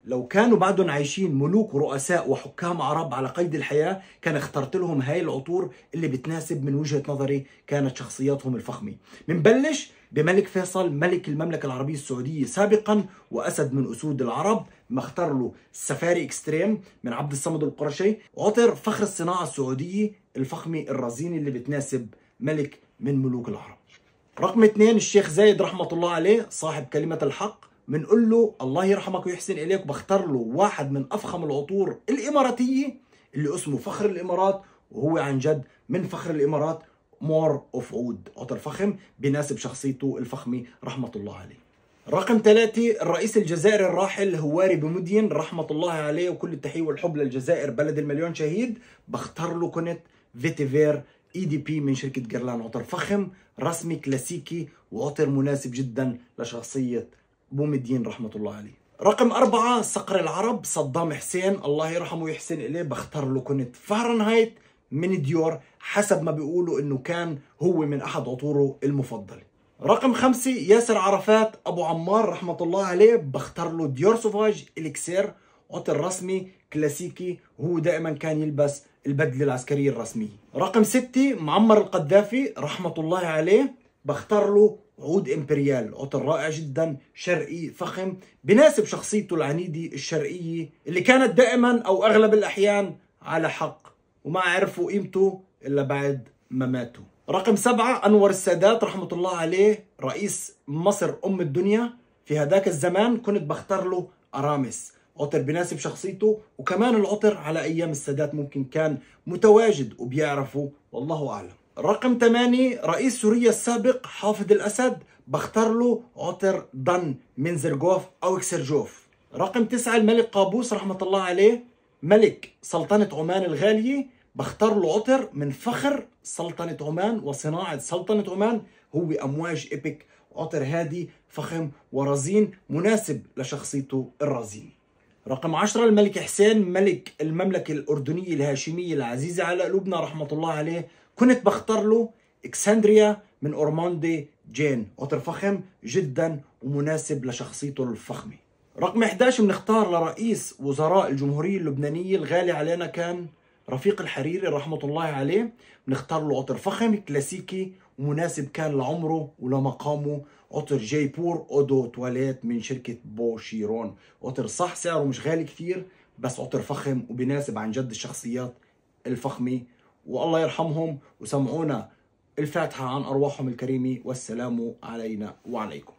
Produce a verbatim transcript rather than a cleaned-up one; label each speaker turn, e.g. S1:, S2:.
S1: لو كانوا بعدهم عايشين ملوك ورؤساء وحكام عرب على قيد الحياة كان اخترت لهم هاي العطور اللي بتناسب من وجهة نظري كانت شخصياتهم الفخمة. منبلش بملك فيصل ملك المملكة العربية السعودية سابقا وأسد من أسود العرب، مختار له السفاري اكستريم من عبد الصمد القرشي، عطر فخر الصناعة السعودية الفخمة الرزينة اللي بتناسب ملك من ملوك العرب. رقم اثنين الشيخ زايد رحمة الله عليه صاحب كلمة الحق، بنقول له الله يرحمك ويحسن إليك، بختار له واحد من أفخم العطور الإماراتية اللي اسمه فخر الإمارات، وهو عن جد من فخر الإمارات، مور أوف عود، عطر فخم بيناسب شخصيته الفخمة رحمة الله عليه. رقم ثلاثة الرئيس الجزائري الراحل هواري بومدين رحمة الله عليه، وكل التحية والحب للجزائر بلد المليون شهيد، بختار له كنت فيتيفير اي دي بي من شركة جرلان، عطر فخم رسمي كلاسيكي وعطر مناسب جدا لشخصية بومدين رحمة الله عليه. رقم أربعة صقر العرب صدام حسين الله يرحمه ويحسن إليه، بختار له كنت فahrenheit من ديور، حسب ما بيقولوا إنه كان هو من أحد عطوره المفضلة. رقم خمسة ياسر عرفات أبو عمار رحمة الله عليه، بختار له ديور سوفاج إليكسير، عطر رسمي كلاسيكي، وهو دائما كان يلبس البدلة العسكرية الرسمية. رقم ستة معمر القذافي رحمة الله عليه، بختار له عود امبريال، عطر رائع جدا شرقي فخم بناسب شخصيته العنيدة الشرقية اللي كانت دائما او اغلب الاحيان على حق وما عرفوا قيمته الا بعد ما ماتوا. رقم سبعة انور السادات رحمة الله عليه رئيس مصر ام الدنيا في هذاك الزمان، كنت بختار له ارامس، عطر بناسب شخصيته، وكمان العطر على ايام السادات ممكن كان متواجد وبيعرفوا والله اعلم. رقم ثمانية رئيس سوريا السابق حافظ الأسد، بختار له عطر ضن من زرقوف أو اكسرجوف. رقم تسعة الملك قابوس رحمة الله عليه ملك سلطنة عمان الغالية، بختار له عطر من فخر سلطنة عمان وصناعة سلطنة عمان، هو أمواج إيبك، عطر هادي فخم ورزين مناسب لشخصيته الرزينة. رقم عشرة الملك حسين ملك المملكة الأردنية الهاشمية العزيزة على قلوبنا رحمة الله عليه، كنت بختار له اكسندريا من اورموندي جين، عطر فخم جدا ومناسب لشخصيته الفخمه. رقم أحد عشر بنختار لرئيس وزراء الجمهوريه اللبنانيه الغالي علينا كان رفيق الحريري رحمه الله عليه، بنختار له عطر فخم كلاسيكي ومناسب كان لعمره ولمقامه، عطر جيبور اودو تواليت من شركه بو شيرون، عطر صح سعره مش غالي كثير بس عطر فخم وبيناسب عن جد الشخصيات الفخمه، والله يرحمهم وسمعونا الفاتحة عن أرواحهم الكريمة، والسلام علينا وعليكم.